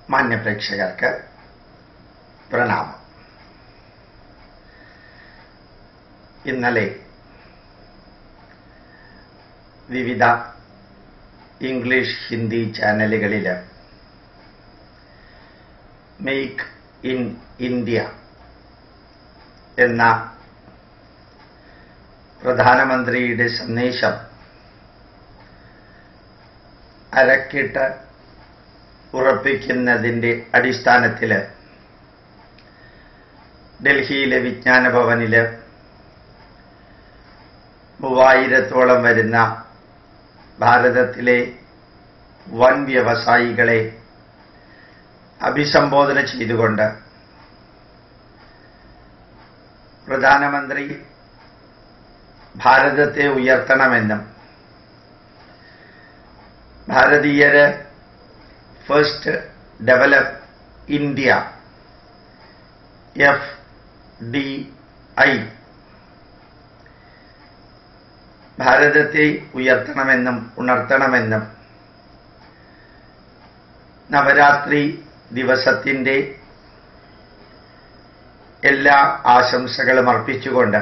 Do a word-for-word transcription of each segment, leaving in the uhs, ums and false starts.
മാന്യപ്രേക്ഷകർക്ക് പ്രണാമം. ഇന്നലെ വിവിധ ഇംഗ്ലീഷ് ഹിന്ദി ചാനലുകളിൽ മേക്ക് ഇൻ ഇന്ത്യ എന്ന പ്രധാനമന്ത്രിയുടെ സന്ദേശം അരക്കിട്ട് ഉറപ്പിക്കുന്നതിൻ്റെ അടിസ്ഥാനത്തിൽ ഡൽഹിയിലെ വിജ്ഞാന ഭവനിൽ മൂവായിരത്തോളം വരുന്ന ഭാരതത്തിലെ വൻ വ്യവസായികളെ അഭിസംബോധന ചെയ്തുകൊണ്ട് പ്രധാനമന്ത്രി ഭാരതത്തെ ഉയർത്തണമെന്നും ഭാരതീയര് first develop India F D I ഭാരതത്തെ ഉയർത്തണമെന്നും ഉണർത്തണമെന്നും നവരാത്രി ദിവസത്തിൻ്റെ എല്ലാ ആശംസകളും അർപ്പിച്ചുകൊണ്ട്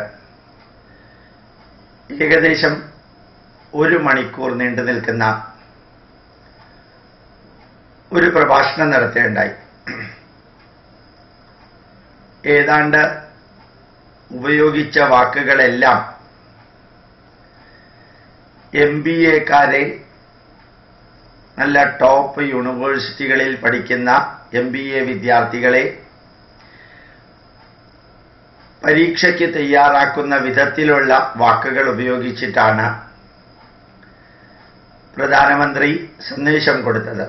ഏകദേശം ഒരു മണിക്കൂർ നീണ്ടു നിൽക്കുന്ന ഒരു പ്രഭാഷണം നടത്തുകയുണ്ടായി. ഏതാണ്ട് ഉപയോഗിച്ച വാക്കുകളെല്ലാം എം ബി എക്കാരെ, നല്ല ടോപ്പ് യൂണിവേഴ്സിറ്റികളിൽ പഠിക്കുന്ന എം ബി എ വിദ്യാർത്ഥികളെ പരീക്ഷയ്ക്ക് തയ്യാറാക്കുന്ന വിധത്തിലുള്ള വാക്കുകൾ ഉപയോഗിച്ചിട്ടാണ് പ്രധാനമന്ത്രി സന്ദേശം കൊടുത്തത്.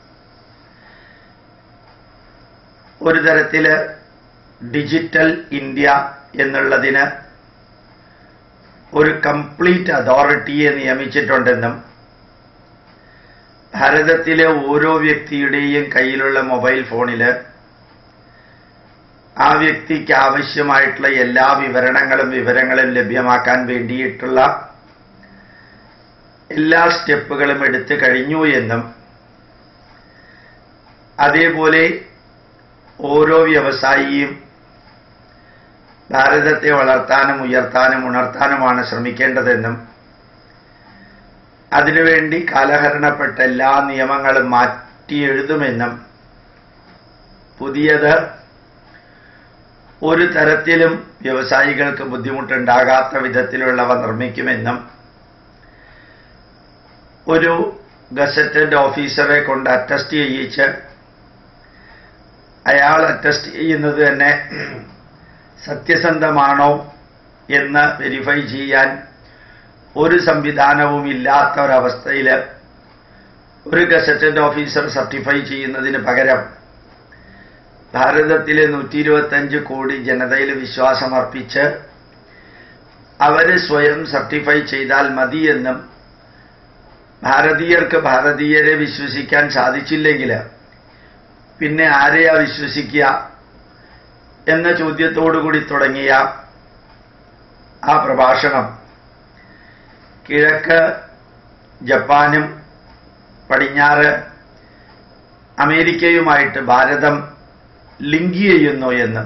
ഒരു തരത്തിൽ ഡിജിറ്റൽ ഇന്ത്യ എന്നുള്ളതിന് ഒരു കംപ്ലീറ്റ് അതോറിറ്റിയെ നിയമിച്ചിട്ടുണ്ടെന്നും ഭാരതത്തിലെ ഓരോ വ്യക്തിയുടെയും കയ്യിലുള്ള മൊബൈൽ ഫോണിൽ ആ വ്യക്തിക്ക് ആവശ്യമായിട്ടുള്ള എല്ലാ വിവരണങ്ങളും വിവരങ്ങളും ലഭ്യമാക്കാൻ വേണ്ടിയിട്ടുള്ള എല്ലാ സ്റ്റെപ്പുകളും എടുത്തു കഴിഞ്ഞു എന്നും അതേപോലെ ഓരോ വ്യവസായിയും ഭാരതത്തെ വളർത്താനും ഉയർത്താനും ഉണർത്താനുമാണ് ശ്രമിക്കേണ്ടതെന്നും അതിനുവേണ്ടി കാലഹരണപ്പെട്ട എല്ലാ നിയമങ്ങളും മാറ്റി എഴുതുമെന്നും പുതിയത് ഒരു തരത്തിലും വ്യവസായികൾക്ക് ബുദ്ധിമുട്ടുണ്ടാകാത്ത വിധത്തിലുള്ളവ നിർമ്മിക്കുമെന്നും ഒരു ഗസറ്റഡ് ഓഫീസറെ കൊണ്ട് അറ്റസ്റ്റ് ചെയ്യിച്ച് അയാൾ അറ്റസ്റ്റ് ചെയ്യുന്നത് തന്നെ സത്യസന്ധമാണോ എന്ന് വെരിഫൈ ചെയ്യാൻ ഒരു സംവിധാനവും ഇല്ലാത്ത ഒരവസ്ഥയിൽ ഒരു ഗസറ്റഡ് ഓഫീസർ സർട്ടിഫൈ ചെയ്യുന്നതിന് പകരം ഭാരതത്തിലെ നൂറ്റി ഇരുപത്തഞ്ച് കോടി ജനതയിൽ വിശ്വാസമർപ്പിച്ച് അവർ സ്വയം സർട്ടിഫൈ ചെയ്താൽ മതിയെന്നും ഭാരതീയർക്ക് ഭാരതീയരെ വിശ്വസിക്കാൻ സാധിച്ചില്ലെങ്കിൽ പിന്നെ ആരെയാ വിശ്വസിക്കുക എന്ന ചോദ്യത്തോടുകൂടി തുടങ്ങിയ ആ പ്രഭാഷണം കിഴക്ക് ജപ്പാനും പടിഞ്ഞാറ് അമേരിക്കയുമായിട്ട് ഭാരതം ലിങ്ക് ചെയ്യുന്നു എന്ന്,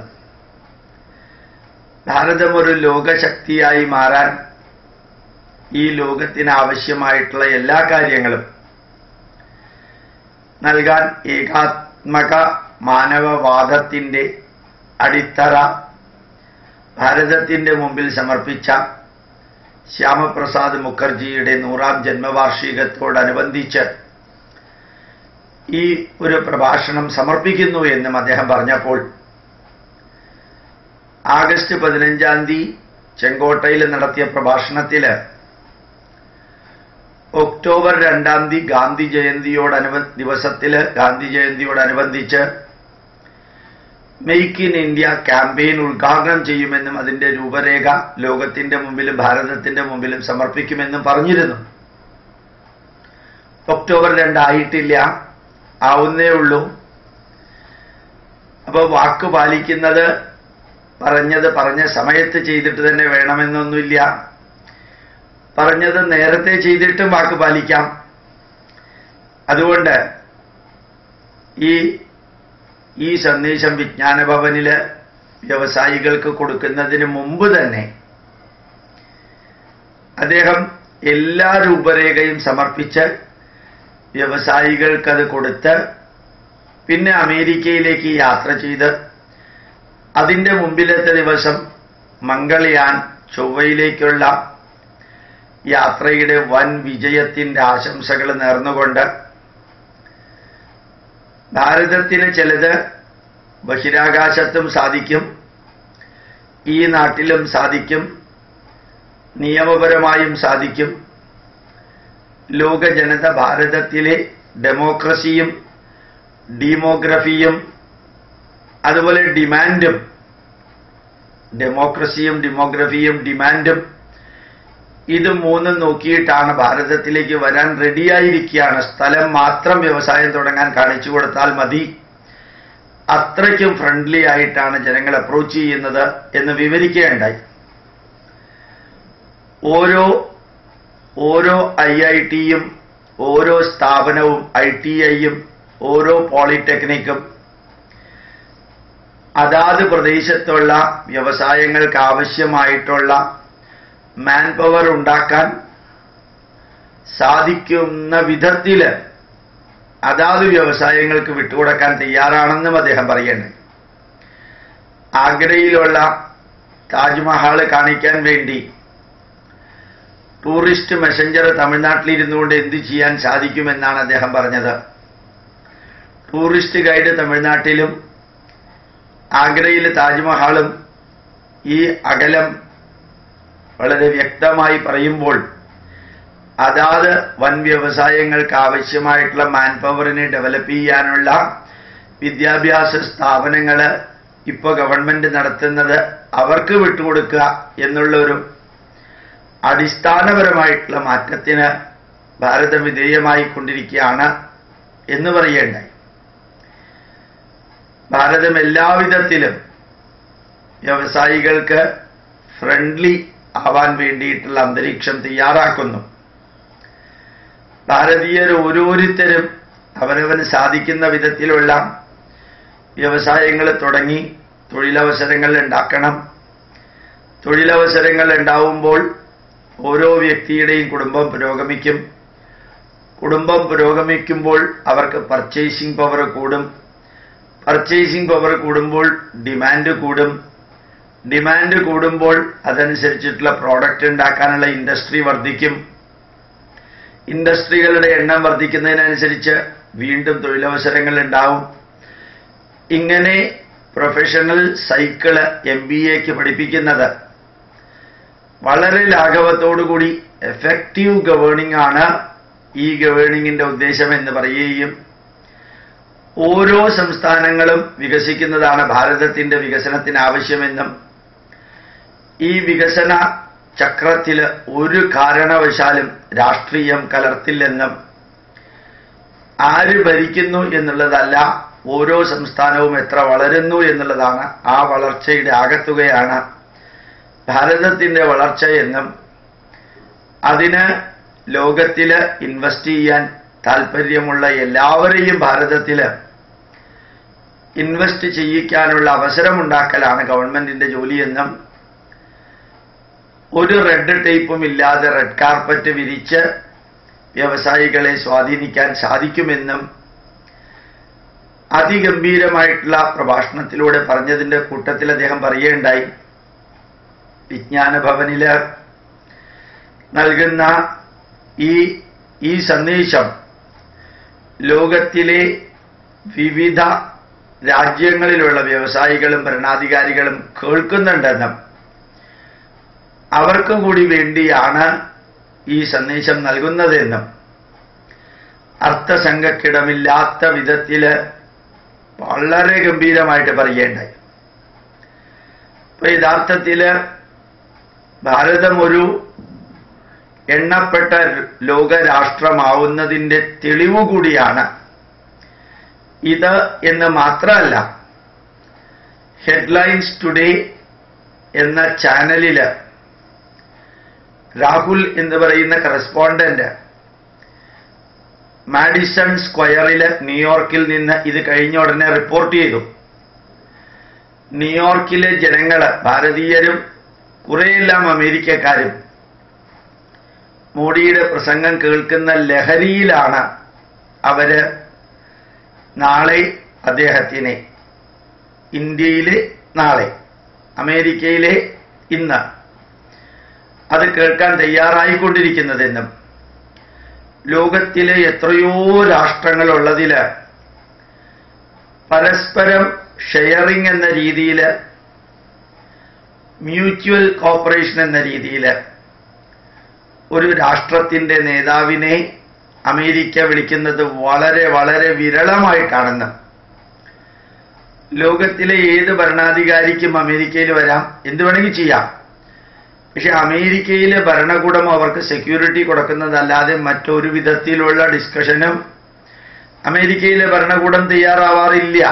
ഭാരതം ഒരു ലോകശക്തിയായി മാറാൻ ഈ ലോകത്തിന് ആവശ്യമായിട്ടുള്ള എല്ലാ കാര്യങ്ങളും നൽകാൻ ഏകാത്മക മാനവവാദത്തിൻ്റെ അടിത്തറ ഭാരതത്തിൻ്റെ മുമ്പിൽ സമർപ്പിച്ച ശ്യാമപ്രസാദ് മുഖർജിയുടെ നൂറാം ജന്മവാർഷികത്തോടനുബന്ധിച്ച് ഈ ഒരു പ്രഭാഷണം സമർപ്പിക്കുന്നു എന്നും അദ്ദേഹം പറഞ്ഞപ്പോൾ ആഗസ്റ്റ് പതിനഞ്ചാം തീയതി ചെങ്കോട്ടയിൽ നടത്തിയ പ്രഭാഷണത്തിൽ ഒക്ടോബർ രണ്ടാം തീയതി ഗാന്ധി ജയന്തിയോടനുബ ദിവസത്തിൽ ഗാന്ധി ജയന്തിയോടനുബന്ധിച്ച് മെയ്ക്ക് ഇൻ ഇന്ത്യ ക്യാമ്പയിൻ ഉദ്ഘാടനം ചെയ്യുമെന്നും അതിൻ്റെ രൂപരേഖ ലോകത്തിൻ്റെ മുമ്പിലും ഭാരതത്തിൻ്റെ മുമ്പിലും സമർപ്പിക്കുമെന്നും പറഞ്ഞിരുന്നു. ഒക്ടോബർ രണ്ടായിട്ടില്ല, ആവുന്നേ ഉള്ളൂ. അപ്പോൾ വാക്ക് പാലിക്കുന്നത് പറഞ്ഞത് പറഞ്ഞ സമയത്ത് ചെയ്തിട്ട് തന്നെ വേണമെന്നൊന്നുമില്ല. പറഞ്ഞത് നേരത്തെ ചെയ്തിട്ടും വാക്ക് പാലിക്കാം. അതുകൊണ്ട് ഈ ഈ സന്ദേശം വിജ്ഞാന ഭവനില് വ്യവസായികൾക്ക് കൊടുക്കുന്നതിന് മുമ്പ് തന്നെ അദ്ദേഹം എല്ലാ രൂപരേഖയും സമർപ്പിച്ച് വ്യവസായികൾക്കത് കൊടുത്ത് പിന്നെ അമേരിക്കയിലേക്ക് യാത്ര ചെയ്ത് അതിൻ്റെ മുമ്പിലത്തെ ദിവസം മംഗൾയാൻ ചൊവ്വയിലേക്കുള്ള യാത്രയുടെ വൻ വിജയത്തിൻ്റെ ആശംസകൾ നേർന്നുകൊണ്ട് ഭാരതത്തിന് ചിലത് ബഹിരാകാശത്തും സാധിക്കും, ഈ നാട്ടിലും സാധിക്കും, നിയമപരമായും സാധിക്കും, ലോക ജനത ഭാരതത്തിലെ ഡെമോക്രസിയും ഡീമോഗ്രഫിയും അതുപോലെ ഡിമാൻഡും ഡെമോക്രസിയും ഡെമോഗ്രഫിയും ഡിമാൻഡും ഇത് മൂന്നും നോക്കിയിട്ടാണ് ഭാരതത്തിലേക്ക് വരാൻ റെഡിയായിരിക്കുകയാണ്. സ്ഥലം മാത്രം വ്യവസായം തുടങ്ങാൻ കാണിച്ചു കൊടുത്താൽ മതി, അത്രയ്ക്കും ഫ്രണ്ട്ലി ആയിട്ടാണ് ജനങ്ങൾ അപ്രോച്ച് ചെയ്യുന്നത് എന്ന് വിവരിക്കുകയുണ്ടായി. ഓരോ ഓരോ ഐ ഐ ടിയും ഓരോ സ്ഥാപനവും ഐ ടി ഐയും ഓരോ പോളിടെക്നിക്കും അതാത് പ്രദേശത്തുള്ള വ്യവസായങ്ങൾക്ക് ആവശ്യമായിട്ടുള്ള മാൻ പവർ ഉണ്ടാക്കാൻ സാധിക്കുന്ന വിധത്തിൽ അതാത് വ്യവസായങ്ങൾക്ക് വിട്ടുകൊടുക്കാൻ തയ്യാറാണെന്നും അദ്ദേഹം പറയുന്നുണ്ട്. ആഗ്രയിലുള്ള താജ്മഹൽ കാണിക്കാൻ വേണ്ടി ടൂറിസ്റ്റ് മെസ്സഞ്ചർ തമിഴ്നാട്ടിലിരുന്നുകൊണ്ട് എന്ത് ചെയ്യാൻ സാധിക്കുമെന്നാണ് അദ്ദേഹം പറഞ്ഞത്. ടൂറിസ്റ്റ് ഗൈഡ് തമിഴ്നാട്ടിലും ആഗ്രയിലെ താജ്മഹലും ഈ അകലം വളരെ വ്യക്തമായി പറയുമ്പോൾ അതാത് വൻ വ്യവസായങ്ങൾക്ക് ആവശ്യമായിട്ടുള്ള മാൻ പവറിനെ ഡെവലപ്പ് ചെയ്യാനുള്ള വിദ്യാഭ്യാസ സ്ഥാപനങ്ങൾ ഇപ്പോൾ ഗവൺമെന്റ് നടത്തുന്നത് അവർക്ക് വിട്ടുകൊടുക്കുക എന്നുള്ളൊരു അടിസ്ഥാനപരമായിട്ടുള്ള മാറ്റത്തിന് ഭാരതം വിധേയമായി കൊണ്ടിരിക്കുകയാണ് എന്ന് പറയേണ്ടായി. ഭാരതം എല്ലാവിധത്തിലും വ്യവസായികൾക്ക് ഫ്രണ്ട്ലി ആവാൻ വേണ്ടിയിട്ടുള്ള അന്തരീക്ഷം തയ്യാറാക്കുന്നു. ഭാരതീയർ ഓരോരുത്തരും അവരവന് സാധിക്കുന്ന വിധത്തിലുള്ള വ്യവസായങ്ങൾ തുടങ്ങി തൊഴിലവസരങ്ങൾ ഉണ്ടാക്കണം. തൊഴിലവസരങ്ങൾ ഉണ്ടാവുമ്പോൾ ഓരോ വ്യക്തിയുടെയും കുടുംബം പുരോഗമിക്കും. കുടുംബം പുരോഗമിക്കുമ്പോൾ അവർക്ക് പർച്ചേസിംഗ് പവർ കൂടും. പർച്ചേസിംഗ് പവർ കൂടുമ്പോൾ ഡിമാൻഡ് കൂടും. ഡിമാൻഡ് കൂടുമ്പോൾ അതനുസരിച്ചിട്ടുള്ള പ്രോഡക്റ്റ് ഉണ്ടാക്കാനുള്ള ഇൻഡസ്ട്രി വർദ്ധിക്കും. ഇൻഡസ്ട്രികളുടെ എണ്ണം വർദ്ധിക്കുന്നതിനനുസരിച്ച് വീണ്ടും തൊഴിലവസരങ്ങൾ ഉണ്ടാവും. ഇങ്ങനെ പ്രൊഫഷണൽ സൈക്കിള് എം ബി എക്ക് പഠിപ്പിക്കുന്നത് വളരെ ലാഘവത്തോടുകൂടി എഫക്റ്റീവ് ഗവേണിംഗ് ആണ് ഈ ഗവേണിങ്ങിന്റെ ഉദ്ദേശം എന്ന് പറയുകയും ഓരോ സംസ്ഥാനങ്ങളും വികസിക്കുന്നതാണ് ഭാരതത്തിന്റെ വികസനത്തിന് ആവശ്യമെന്നും ഈ വികസന ചക്രത്തിൽ ഒരു കാരണവശാലും രാഷ്ട്രീയം കലർത്തില്ലെന്നും ആര് ഭരിക്കുന്നു എന്നുള്ളതല്ല, ഓരോ സംസ്ഥാനവും എത്ര വളരുന്നു എന്നുള്ളതാണ് ആ വളർച്ചയുടെ ആകത്തുകയാണ് ഭാരതത്തിന്റെ വളർച്ച എന്നും അതിന് ലോകത്തിൽ ഇൻവെസ്റ്റ് ചെയ്യാൻ താല്പര്യമുള്ള എല്ലാവരെയും ഭാരതത്തിൽ ഇൻവെസ്റ്റ് ചെയ്യിക്കാനുള്ള അവസരമുണ്ടാക്കലാണ് ഗവൺമെന്റിന്റെ ജോലിയെന്നും ഒരു റെഡ് ടേപ്പും ഇല്ലാതെ റെഡ് കാർപ്പറ്റ് വിരിച്ച് വ്യവസായികളെ സ്വാധീനിക്കാൻ സാധിക്കുമെന്നും അതിഗംഭീരമായിട്ടുള്ള പ്രഭാഷണത്തിലൂടെ പറഞ്ഞതിന്റെ കൂട്ടത്തിൽ അദ്ദേഹം പറയുകയുണ്ടായി. വിജ്ഞാന ഭവനില് നൽകുന്ന ഈ ഈ സന്ദേശം ലോകത്തിലെ വിവിധ രാജ്യങ്ങളിലുള്ള വ്യവസായികളും ഭരണാധികാരികളും കേൾക്കുന്നുണ്ടെന്നും അവർക്കും കൂടി വേണ്ടിയാണ് ഈ സന്ദേശം നൽകുന്നതെന്നും അർത്ഥസംഖ്യക്കിടമില്ലാത്ത വിധത്തില് വളരെ ഗംഭീരമായിട്ട് പറയേണ്ടായി. അപ്പൊ യഥാർത്ഥത്തില് ഭാരതം ഒരു എണ്ണപ്പെട്ട ലോകരാഷ്ട്രമാവുന്നതിന്റെ തെളിവ് കൂടിയാണ് ഇത് എന്ന് മാത്രമല്ല, ഹെഡ്ലൈൻസ് ടുഡേ എന്ന ചാനലില് രാഹുൽ എന്ന് പറയുന്ന കറസ്പോണ്ടന്റ് മാഡിസൺ സ്ക്വയറിൽ ന്യൂയോർക്കിൽ നിന്ന് ഇത് കഴിഞ്ഞ ഉടനെ റിപ്പോർട്ട് ചെയ്തു. ന്യൂയോർക്കിലെ ജനങ്ങൾ, ഭാരതീയരും കുറെയെല്ലാം അമേരിക്കക്കാരും മോഡിയുടെ പ്രസംഗം കേൾക്കുന്ന ലഹരിയിലാണ്. അവര് നാളെ അദ്ദേഹത്തിനെ, ഇന്ത്യയിലെ നാളെ, അമേരിക്കയിലെ ഇന്ന് അത് കേൾക്കാൻ തയ്യാറായിക്കൊണ്ടിരിക്കുന്നതെന്നും ലോകത്തിലെ എത്രയോ രാഷ്ട്രങ്ങളുള്ളതിൽ പരസ്പരം ഷെയറിംഗ് എന്ന രീതിയിൽ, മ്യൂച്വൽ കോപ്പറേഷൻ എന്ന രീതിയിൽ ഒരു രാഷ്ട്രത്തിൻ്റെ നേതാവിനെ അമേരിക്ക വിളിക്കുന്നത് വളരെ വളരെ വിരളമായിട്ടാണെന്ന്. ലോകത്തിലെ ഏത് ഭരണാധികാരിക്കും അമേരിക്കയിൽ വരാം, എന്ത് വേണമെങ്കിൽ ചെയ്യാം. പക്ഷെ അമേരിക്കയിലെ ഭരണകൂടം അവർക്ക് സെക്യൂരിറ്റി കൊടുക്കുന്നതല്ലാതെ മറ്റൊരു വിധത്തിലുള്ള ഡിസ്കഷനും അമേരിക്കയിലെ ഭരണകൂടം തയ്യാറാവാറില്ല.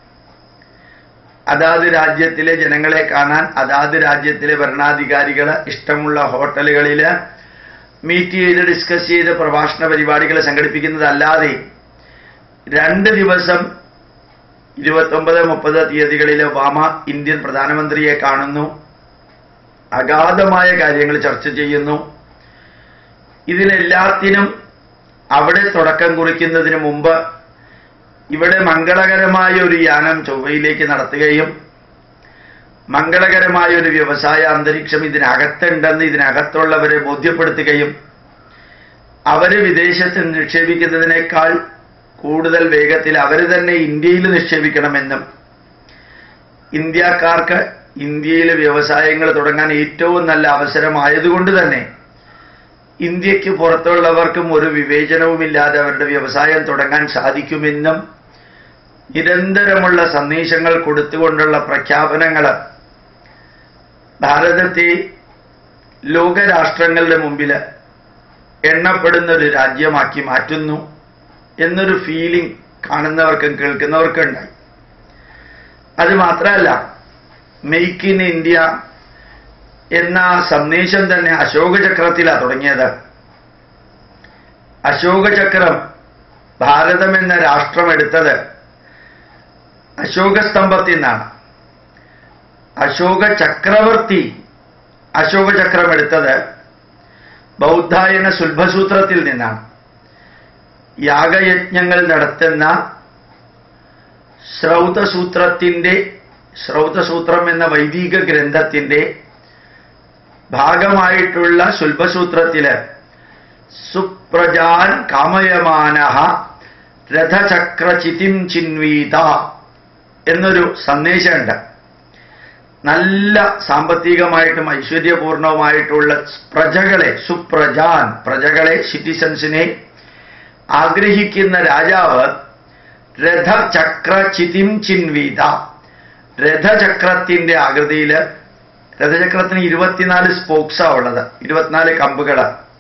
അതാത് രാജ്യത്തിലെ ജനങ്ങളെ കാണാൻ അതാത് രാജ്യത്തിലെ ഭരണാധികാരികൾ ഇഷ്ടമുള്ള ഹോട്ടലുകളിൽ മീറ്റ് ചെയ്ത് ഡിസ്കസ് ചെയ്ത് പ്രഭാഷണ പരിപാടികൾ സംഘടിപ്പിക്കുന്നതല്ലാതെ രണ്ട് ദിവസം ഇരുപത്തൊമ്പത് മുപ്പത് തീയതികളിൽ ഒബാമ ഇന്ത്യൻ പ്രധാനമന്ത്രിയെ കാണുന്നു, അഗാധമായ കാര്യങ്ങൾ ചർച്ച ചെയ്യുന്നു. ഇതിലെല്ലാത്തിനും അവിടെ തുടക്കം കുറിക്കുന്നതിന് മുമ്പ് ഇവിടെ മംഗളകരമായ ഒരു യാനം ചൊവ്വയിലേക്ക് നടത്തുകയും മംഗളകരമായ ഒരു വ്യവസായ അന്തരീക്ഷം ഇതിനകത്തുണ്ടെന്ന് ഇതിനകത്തുള്ളവരെ ബോധ്യപ്പെടുത്തുകയും അവര് വിദേശത്ത് നിക്ഷേപിക്കുന്നതിനേക്കാൾ കൂടുതൽ വേഗത്തിൽ അവർ തന്നെ ഇന്ത്യയിൽ നിക്ഷേപിക്കണമെന്നും ഇന്ത്യക്കാർക്ക് ഇന്ത്യയിൽ വ്യവസായങ്ങൾ തുടങ്ങാൻ ഏറ്റവും നല്ല അവസരമായതുകൊണ്ട് തന്നെ ഇന്ത്യക്ക് പുറത്തുള്ളവർക്കും ഒരു വിവേചനവുമില്ലാതെ അവരുടെ വ്യവസായം തുടങ്ങാൻ സാധിക്കുമെന്നും നിരന്തരമുള്ള സന്ദേശങ്ങൾ കൊടുത്തുകൊണ്ടുള്ള പ്രഖ്യാപനങ്ങൾ ഭാരതത്തെ ലോകരാഷ്ട്രങ്ങളുടെ മുമ്പിൽ എണ്ണപ്പെടുന്ന ഒരു രാജ്യമാക്കി മാറ്റുന്നു എന്നൊരു ഫീലിംഗ് കാണുന്നവർക്കും കേൾക്കുന്നവർക്കും ഉണ്ടായി. അത് മാത്രമല്ല, മെയ്ക്ക് ഇൻ ഇന്ത്യ എന്ന സന്ദേശം തന്നെ അശോകചക്രത്തിലാണ് തുടങ്ങിയത്. അശോകചക്രം ഭാരതം എന്ന രാഷ്ട്രം എടുത്തത് അശോകസ്തംഭത്തിൽ നിന്നാണ്. അശോക ചക്രവർത്തി അശോകചക്രം എടുത്തത് ബൗദ്ധായന സുൽഭസൂത്രത്തിൽ നിന്നാണ്. യാഗയജ്ഞങ്ങൾ നടത്തുന്ന ശ്രൗതസൂത്രത്തിന്റെ ശ്രൗതസൂത്രം എന്ന വൈദിക ഗ്രന്ഥത്തിന്റെ ഭാഗമായിട്ടുള്ള സുൽഭസൂത്രത്തില് സുപ്രജാൻ കാമയമാനഃ രഥചക്രചിതിം ചിന്വീത എന്നൊരു സന്ദേശമുണ്ട്. നല്ല സാമ്പത്തികമായിട്ടും ഐശ്വര്യപൂർണവുമായിട്ടുള്ള പ്രജകളെ, സുപ്രജാൻ പ്രജകളെ, സിറ്റിസൺസിനെ ആഗ്രഹിക്കുന്ന രാജാവ് രഥചക്രചിതിം ചിന്വീത, രഥചക്രത്തിന്റെ ആകൃതിയിൽ, രഥചക്രത്തിന് ഇരുപത്തിനാല് സ്പോക്സാ ഉള്ളത്, ഇരുപത്തിനാല് കമ്പുകൾ.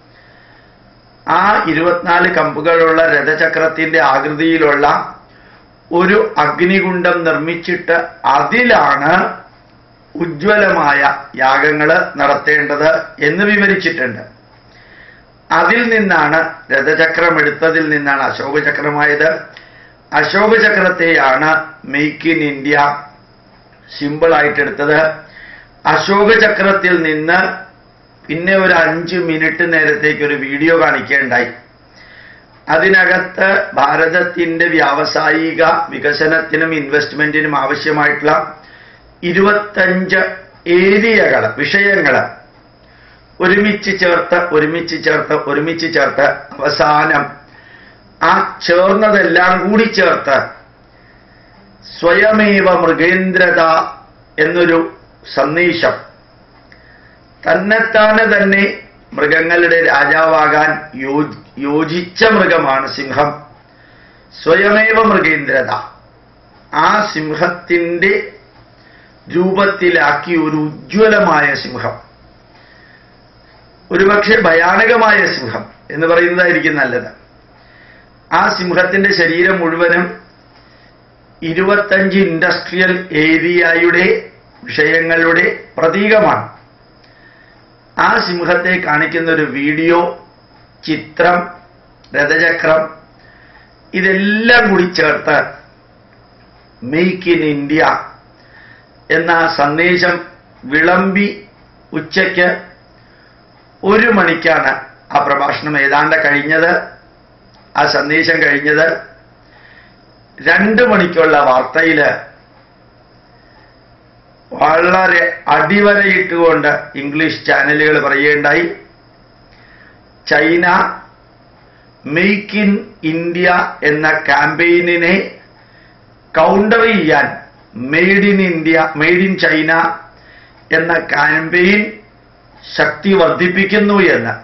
ആ ഇരുപത്തിനാല് കമ്പുകളുള്ള രഥചക്രത്തിന്റെ ആകൃതിയിലുള്ള ഒരു അഗ്നികുണ്ഡം നിർമ്മിച്ചിട്ട് അതിലാണ് ഉജ്ജ്വലമായ യാഗങ്ങൾ നടത്തേണ്ടത് എന്ന് വിവരിച്ചിട്ടുണ്ട്. അതിൽ നിന്നാണ് രഥചക്രം എടുത്തതിൽ നിന്നാണ് അശോകചക്രമായത്. അശോകചക്രത്തെയാണ് മെയ്ക്ക് ഇൻ ഇന്ത്യ സിമ്പിളായിട്ടെടുത്തത്. അശോകചക്രത്തിൽ നിന്ന് പിന്നെ ഒരു അഞ്ച് മിനിറ്റ് നേരത്തേക്ക് ഒരു വീഡിയോ കാണിക്കുകയുണ്ടായി. അതിനകത്ത് ഭാരതത്തിന്റെ വ്യാവസായിക വികസനത്തിനും ഇൻവെസ്റ്റ്മെന്റിനും ആവശ്യമായിട്ടുള്ള ഇരുപത്തഞ്ച് ഏരിയകൾ, വിഷയങ്ങൾ ഒരുമിച്ച് ചേർത്ത് ഒരുമിച്ച് ചേർത്ത് ഒരുമിച്ച് ചേർത്ത് അവസാനം ആ ചേർന്നതെല്ലാം കൂടി ചേർത്ത് സ്വയമേവ മൃഗേന്ദ്രത എന്നൊരു സന്ദേശം, തന്നെത്താനെ തന്നെ മൃഗങ്ങളുടെ രാജാവാകാൻ യോജിച്ച മൃഗമാണ് സിംഹം. സ്വയമേവ മൃഗേന്ദ്രത, ആ സിംഹത്തിന്റെ രൂപത്തിലാക്കി ഒരു ഉജ്ജ്വലമായ സിംഹം, ഒരുപക്ഷെ ഭയാനകമായ സിംഹം എന്ന് പറയുന്നതായിരിക്കും നല്ലത്. ആ സിംഹത്തിന്റെ ശരീരം മുഴുവനും ഇരുപത്തഞ്ച് ഇൻഡസ്ട്രിയൽ ഏരിയയുടെ വിഷയങ്ങളുടെ പ്രതീകമാണ്. ആ സിംഹത്തെ കാണിക്കുന്ന ഒരു വീഡിയോ, ചിത്രം, രഥചക്രം ഇതെല്ലാം കൂടി ചേർത്ത് മെയ്ക്ക് ഇൻ ഇന്ത്യ എന്ന സന്ദേശം വിളമ്പി ഉച്ചയ്ക്ക് ഒരു മണിക്കാണ് ആ പ്രഭാഷണം ഏതാണ്ട് കഴിഞ്ഞത്. ആ സന്ദേശം കഴിഞ്ഞത് രണ്ട് മണിക്കുള്ള വാർത്തയിൽ വളരെ അടിവരയിട്ടുകൊണ്ട് ഇംഗ്ലീഷ് ചാനലുകൾ പറയുകയുണ്ടായി, ചൈന മെയ്ക്ക് ഇൻ ഇന്ത്യ എന്ന ക്യാമ്പയിനിനെ കൗണ്ടർ ചെയ്യാൻ made in India made in China എന്ന ക്യാമ്പയിൻ ശക്തി വർദ്ധിപ്പിക്കുന്നു എന്ന്.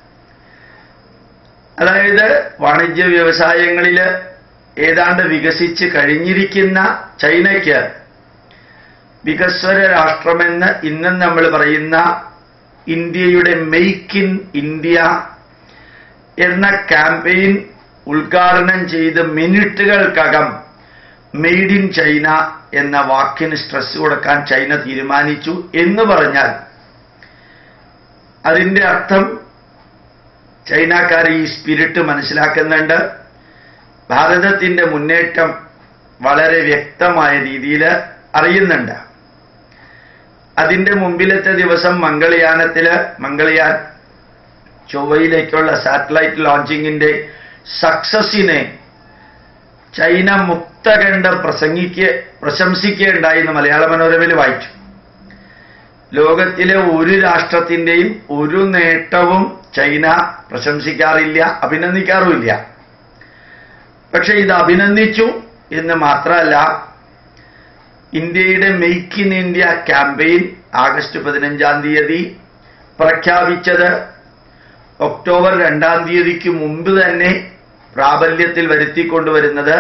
അതായത് വാണിജ്യ വ്യവസായങ്ങളിൽ ഏതാണ്ട് വികസിച്ച് കഴിഞ്ഞിരിക്കുന്ന ചൈനയ്ക്ക് വികസ്വര രാഷ്ട്രമെന്ന് ഇന്നും നമ്മൾ പറയുന്ന ഇന്ത്യയുടെ മെയ്ക്ക് ഇൻ ഇന്ത്യ എന്ന ക്യാമ്പയിൻ ഉദ്ഘാടനം ചെയ്ത് മിനിറ്റുകൾക്കകം മെയ്ഡ് ഇൻ ചൈന എന്ന വാക്കിന് സ്ട്രെസ് കൊടുക്കാൻ ചൈന തീരുമാനിച്ചു എന്ന് പറഞ്ഞാൽ അതിന്റെ അർത്ഥം ചൈനക്കാർ ഈ സ്പിരിറ്റ് മനസ്സിലാക്കുന്നുണ്ട്. ഭാരതത്തിന്റെ മുന്നേറ്റം വളരെ വ്യക്തമായ രീതിയിൽ അറിയുന്നുണ്ട്. അതിന്റെ മുമ്പിലത്തെ ദിവസം മംഗളയാനത്തില് മംഗളയാൻ ചൊവ്വയിലേക്കുള്ള സാറ്റലൈറ്റ് ലോഞ്ചിങ്ങിന്റെ സക്സസിനെ ചൈന മുക്തകണ്ഠം പ്രസംഗിക്ക് പ്രശംസിക്കുകയുണ്ടായി എന്ന് മലയാള മനോരമയിൽ വായിച്ചു. ലോകത്തിലെ ഒരു രാഷ്ട്രത്തിന്റെയും ഒരു നേട്ടവും ചൈന പ്രശംസിക്കാറില്ല, അഭിനന്ദിക്കാറുമില്ല. പക്ഷെ ഇത് അഭിനന്ദിച്ചു എന്ന് മാത്രമല്ല, ഇന്ത്യയുടെ മെയ്ക്ക് ഇൻ ഇന്ത്യ ക്യാമ്പയിൻ ആഗസ്റ്റ് പതിനഞ്ചാം തീയതി പ്രഖ്യാപിച്ചത് ഒക്ടോബർ രണ്ടാം തീയതിക്ക് മുമ്പ് തന്നെ പ്രാബല്യത്തിൽ വരുത്തിക്കൊണ്ടുവരുന്നത്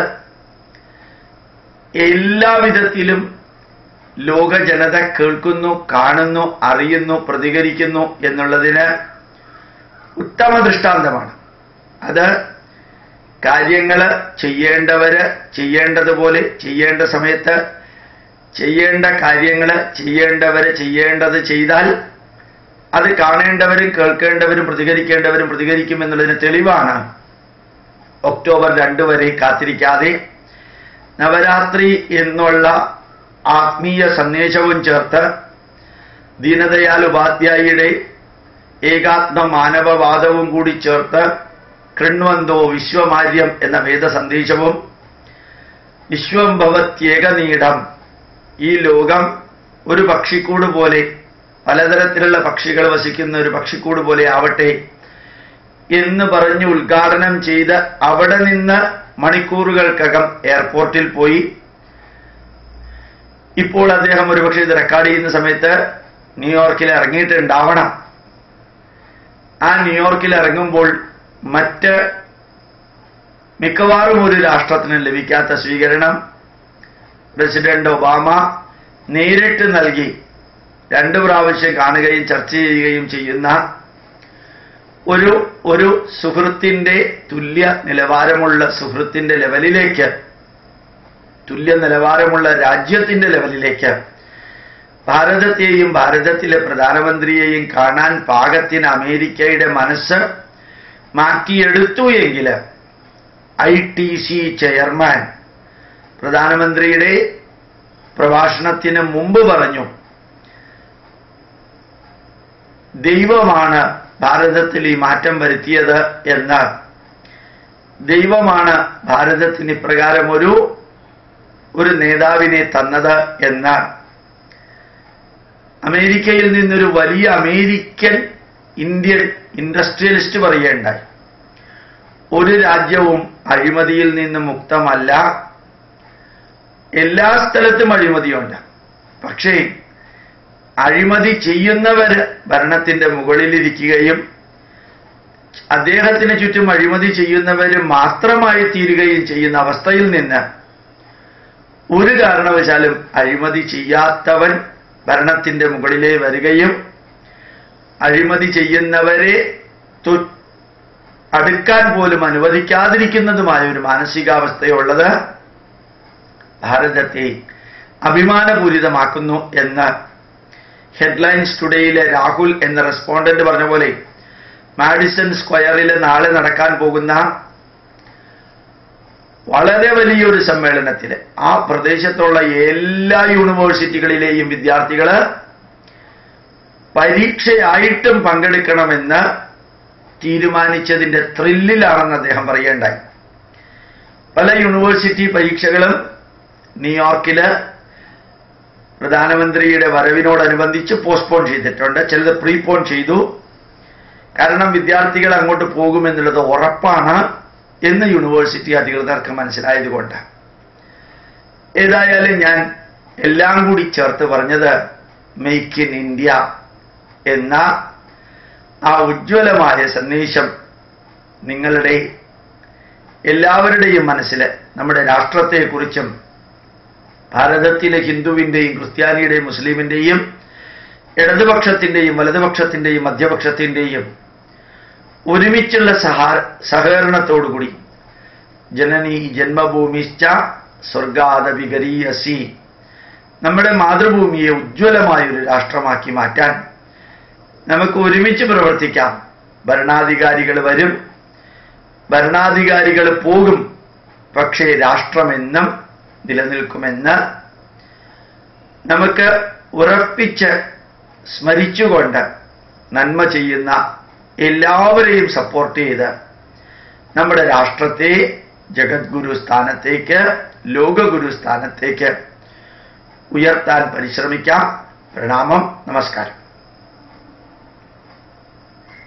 എല്ലാവിധത്തിലും ലോക ജനത കേൾക്കുന്നു, കാണുന്നു, അറിയുന്നു, പ്രതികരിക്കുന്നു എന്നുള്ളതിന് ഉത്തമ ദൃഷ്ടാന്തമാണ്. അത് കാര്യങ്ങൾ ചെയ്യേണ്ടവര് ചെയ്യേണ്ടതുപോലെ ചെയ്യേണ്ട സമയത്ത് ചെയ്യേണ്ട കാര്യങ്ങൾ ചെയ്യേണ്ടവര് ചെയ്യേണ്ടത് ചെയ്താൽ അത് കാണേണ്ടവരും കേൾക്കേണ്ടവരും പ്രതികരിക്കേണ്ടവരും പ്രതികരിക്കുമെന്നുള്ളതിന് തെളിവാണ് ഒക്ടോബർ രണ്ട് വരെ കാത്തിരിക്കാതെ നവരാത്രി എന്നുള്ള ആത്മീയ സന്ദേശവും ചേർത്ത് ദീനദയാൽ ഉപാധ്യായയുടെ ഏകാത്മ മാനവവാദവും കൂടി ചേർത്ത് കൃണ്വന്തോ വിശ്വമാര്യം എന്ന വേദ സന്ദേശവും വിശ്വം ഭവത്യേകനീടം, ഈ ലോകം ഒരു പക്ഷിക്കൂട് പോലെ, പലതരത്തിലുള്ള പക്ഷികൾ വസിക്കുന്ന ഒരു പക്ഷിക്കൂട് പോലെ ആവട്ടെ എന്ന് പറഞ്ഞ് ഉദ്ഘാടനം ചെയ്ത് അവിടെ നിന്ന് മണിക്കൂറുകൾക്കകം എയർപോർട്ടിൽ പോയി. ഇപ്പോൾ അദ്ദേഹം ഒരുപക്ഷെ ഇത് റെക്കോർഡ് ചെയ്യുന്ന സമയത്ത് ന്യൂയോർക്കിൽ ഇറങ്ങിയിട്ടുണ്ടാവണം. ആ ന്യൂയോർക്കിൽ ഇറങ്ങുമ്പോൾ മറ്റ് മിക്കവാറും ഒരു രാഷ്ട്രത്തിന് ലഭിക്കാത്ത സ്വീകരണം പ്രസിഡന്റ് ഒബാമ നേരിട്ട് നൽകി രണ്ടു പ്രാവശ്യം കാണുകയും ചർച്ച ചെയ്യുകയും ചെയ്യുന്ന ഒരു ഒരു സുഹൃത്തിന്റെ തുല്യ നിലവാരമുള്ള സുഹൃത്തിന്റെ ലെവലിലേക്ക്, തുല്യ നിലവാരമുള്ള രാജ്യത്തിന്റെ ലെവലിലേക്ക് ഭാരതത്തെയും ഭാരതത്തിലെ പ്രധാനമന്ത്രിയെയും കാണാൻ പാകത്തിന് അമേരിക്കയുടെ മനസ്സ് മാറ്റിയെടുത്തു എങ്കിൽ ഐ ടി സി ചെയർമാൻ പ്രധാനമന്ത്രിയുടെ പ്രഭാഷണത്തിന് മുമ്പ് പറഞ്ഞു, ദൈവമാണ് ഭാരതത്തിൽ ഈ മാറ്റം വരുത്തിയത് എന്ന്, ദൈവമാണ് ഭാരതത്തിന് ഇപ്രകാരം ഒരു ഒരു നേതാവിനെ തന്നത് എന്ന് അമേരിക്കയിൽ നിന്നൊരു വലിയ അമേരിക്കൻ ഇന്ത്യൻ ഇൻഡസ്ട്രിയലിസ്റ്റ് പറയുകയുണ്ടായി. ഒരു രാജ്യവും അഴിമതിയിൽ നിന്ന് മുക്തമല്ല, എല്ലാ സ്ഥലത്തും അഴിമതിയുണ്ട്. പക്ഷേ അഴിമതി ചെയ്യുന്നവര് ഭരണത്തിന്റെ മുകളിലിരിക്കുകയും അദ്ദേഹത്തിന് ചുറ്റും അഴിമതി ചെയ്യുന്നവര് മാത്രമായി തീരുകയും ചെയ്യുന്ന അവസ്ഥയിൽ നിന്ന് ഒരു കാരണവശാലും അഴിമതി ചെയ്യാത്തവൻ ഭരണത്തിന്റെ മുകളിലേ വരികയും അഴിമതി ചെയ്യുന്നവരെ അടുക്കാൻ പോലും അനുവദിക്കാതിരിക്കുന്നതുമായ ഒരു മാനസികാവസ്ഥയുള്ളത് ഭാരതത്തെ അഭിമാനപൂരിതമാക്കുന്നു എന്ന് ഹെഡ്ലൈൻസ് ടുഡേയിലെ രാഹുൽ എന്ന റെസ്പോണ്ടന്റ് പറഞ്ഞ പോലെ മാഡിസൺ സ്ക്വയറിൽ നാളെ നടക്കാൻ പോകുന്ന വളരെ വലിയൊരു സമ്മേളനത്തിൽ ആ പ്രദേശത്തുള്ള എല്ലാ യൂണിവേഴ്സിറ്റികളിലെയും വിദ്യാർത്ഥികൾ പരീക്ഷയായിട്ടും പങ്കെടുക്കണമെന്ന് തീരുമാനിച്ചതിൻ്റെ ത്രില്ലിലാണെന്ന് അദ്ദേഹം പറയേണ്ടായി. പല യൂണിവേഴ്സിറ്റി പരീക്ഷകളും ന്യൂയോർക്കില് പ്രധാനമന്ത്രിയുടെ വരവിനോടനുബന്ധിച്ച് പോസ്റ്റ്പോൺ ചെയ്തിട്ടുണ്ട്, ചിലത് പ്രീപോൺ ചെയ്തു. കാരണം വിദ്യാർത്ഥികൾ അങ്ങോട്ട് പോകുമെന്നുള്ളത് ഉറപ്പാണ് എന്ന് യൂണിവേഴ്സിറ്റി അധികൃതർക്ക് മനസ്സിലായതുകൊണ്ട്. ഏതായാലും ഞാൻ എല്ലാം കൂടി ചേർത്ത് പറഞ്ഞത് മെയ്ക്ക് ഇൻ ഇന്ത്യ എന്ന ആ ഉജ്ജ്വലമായ സന്ദേശം നിങ്ങളുടെ എല്ലാവരുടെയും മനസ്സിൽ നമ്മുടെ രാഷ്ട്രത്തെക്കുറിച്ചും ഭാരതത്തിലെ ഹിന്ദുവിൻ്റെയും ക്രിസ്ത്യാനിയുടെയും മുസ്ലിമിൻ്റെയും ഇടതുപക്ഷത്തിൻ്റെയും വലതുപക്ഷത്തിൻ്റെയും മധ്യപക്ഷത്തിൻ്റെയും ഒരുമിച്ചുള്ള സഹാ സഹകരണത്തോടുകൂടി ജനനി ജന്മഭൂമിശ്ച സ്വർഗാദപി ഗരീയസി, നമ്മുടെ മാതൃഭൂമിയെ ഉജ്ജ്വലമായൊരു രാഷ്ട്രമാക്കി മാറ്റാൻ നമുക്ക് ഒരുമിച്ച് പ്രവർത്തിക്കാം. ഭരണാധികാരികൾ വരും, ഭരണാധികാരികൾ പോകും, പക്ഷേ രാഷ്ട്രമെന്നും നിലനിൽക്കുമെന്ന് നമുക്ക് ഉറപ്പിച്ച് സ്മരിച്ചുകൊണ്ട് നന്മ ചെയ്യുന്ന എല്ലാവരെയും സപ്പോർട്ട് ചെയ്ത് നമ്മുടെ രാഷ്ട്രത്തെ ജഗദ്ഗുരു സ്ഥാനത്തേക്ക്, ലോകഗുരു സ്ഥാനത്തേക്ക് ഉയർത്താൻ പരിശ്രമിക്കാം. പ്രണാമം, നമസ്കാരം.